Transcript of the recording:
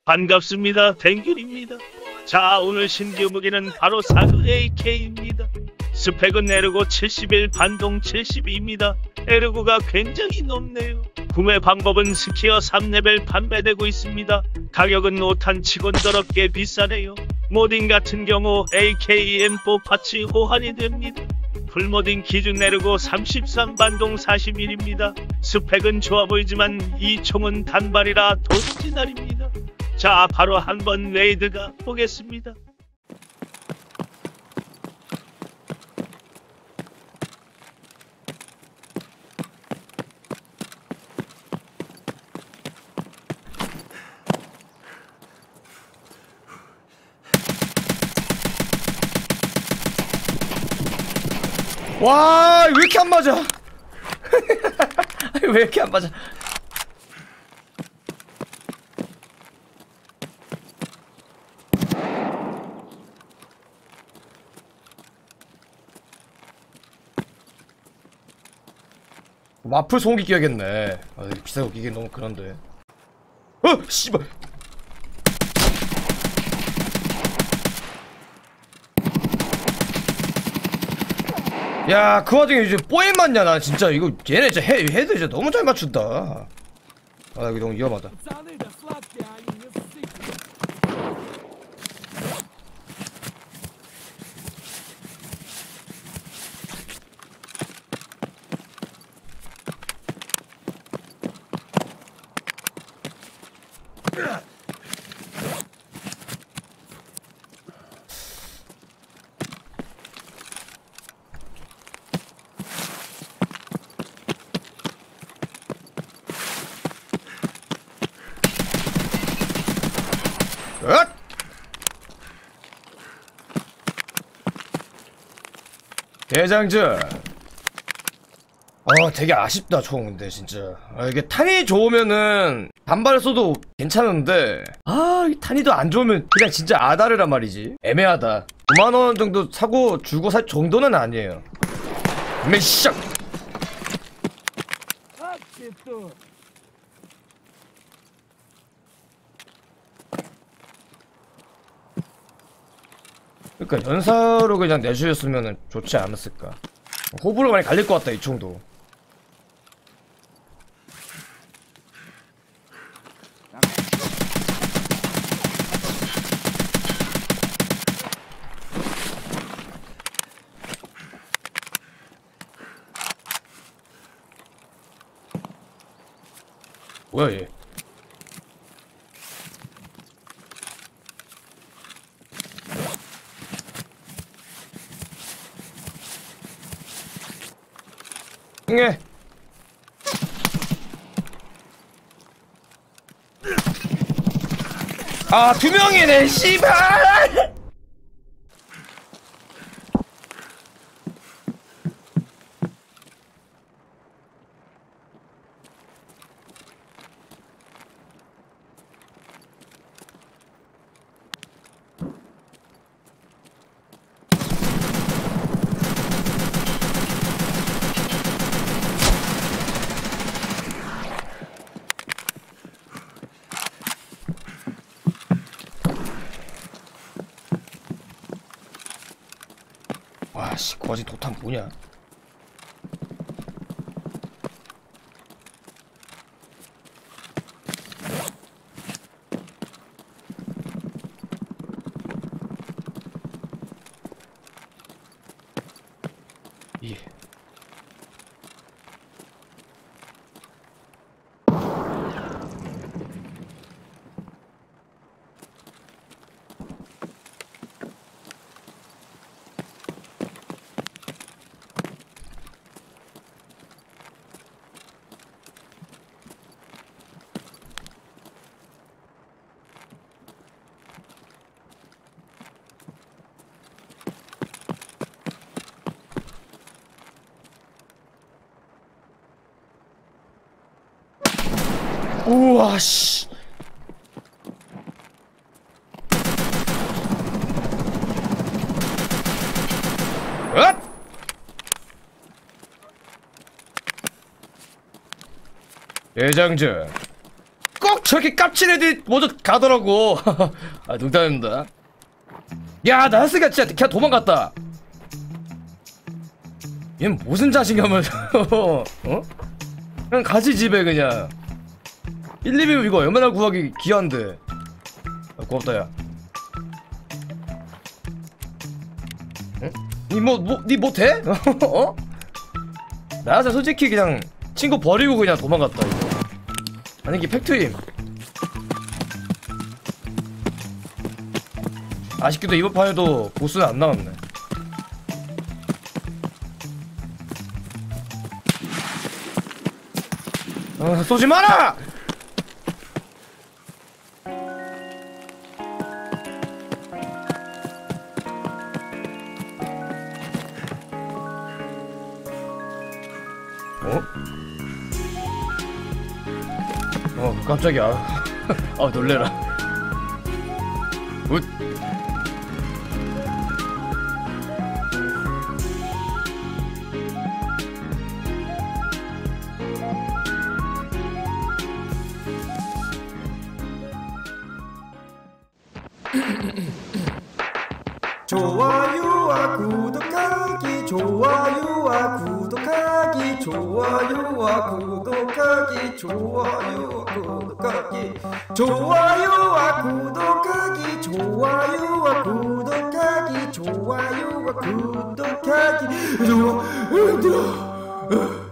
반갑습니다. 댕균입니다. 자, 오늘 신규 무기는 바로 사그 AK입니다. 스펙은 에르고 71 반동 72입니다. 에르고가 굉장히 높네요. 구매 방법은 스키어 3레벨 판매되고 있습니다. 가격은 5탄 치곤 더럽게 비싸네요. 모딩 같은 경우 AKM4 파츠 호환이 됩니다. 풀모딩 기준 에르고 33 반동 41입니다. 스펙은 좋아 보이지만 이 총은 단발이라 도진날입니다. 자, 바로 한번 레이드가 보겠습니다. 와, 왜 이렇게 안 맞아? 왜 이렇게 안 맞아? 마플 소음기 끼야겠네. 아, 비싸고 끼기 너무 그런데. 씨발. 야, 그 와중에 이제 뽀에 맞냐? 나 진짜 이거 얘네 진짜 헤드 진짜 너무 잘 맞춘다. 아, 이거 너무 위험하다. 대장전. 되게 아쉽다 총. 근데 진짜 이게 탄이 좋으면은 단발을 써도 괜찮은데 이 탄이도 안 좋으면 그냥 진짜 아다르란 말이지. 애매하다. 9만원 정도 사고 주고 살 정도는 아니에요. 메시작. 그러니까 연사로 그냥 내주셨으면 좋지 않았을까. 호불호 많이 갈릴 것 같다 이 총도. 뭐야 얘. 응애. 두 명이네 씨발. 와씨, 거지 도탄 뭐냐? 예. 우와 씨. 대장전 고! 꼭 저렇게 깝친 애들이 먼저 가더라고. 아, 농담입니다. 야, 나스가 진짜 그냥 도망갔다. 얘는 무슨 자신감을 어? 그냥 가지 집에 그냥 1, 2비면 이거 얼마나 구하기 귀한데. 아, 고맙다 야. 응? 니 뭐 돼? 어? 나서 솔직히 그냥 친구 버리고 그냥 도망갔다 이거. 아니 이게 팩트임. 아쉽게도 이번 판에도 보스는 안 나왔네. 쏘지 마라! 깜짝이야. 아, 놀래라. 굿. 좋아요와 구독하기 좋아요와 구독하기 좋아요와 구독하기 좋아요와 구독하기 좋아요와 구독하기 좋아요와 구독하기 좋아요와 구독하기 좋아 힘들어